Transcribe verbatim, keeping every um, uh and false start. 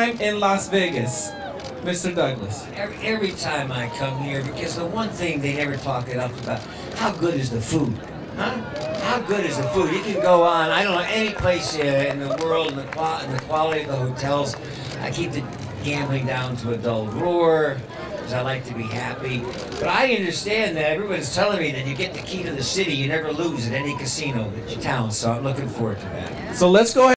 time in Las Vegas, Mister Douglas? Every, every time I come here, because the one thing they never talk enough about, how good is the food? Huh? How good is the food? You can go on, I don't know, any place uh, in the world, and the, qual and the quality of the hotels. I keep the gambling down to a dull roar, because I like to be happy. But I understand that everyone's telling me that you get the key to the city, you never lose at any casino in town, so I'm looking forward to that. So let's go ahead.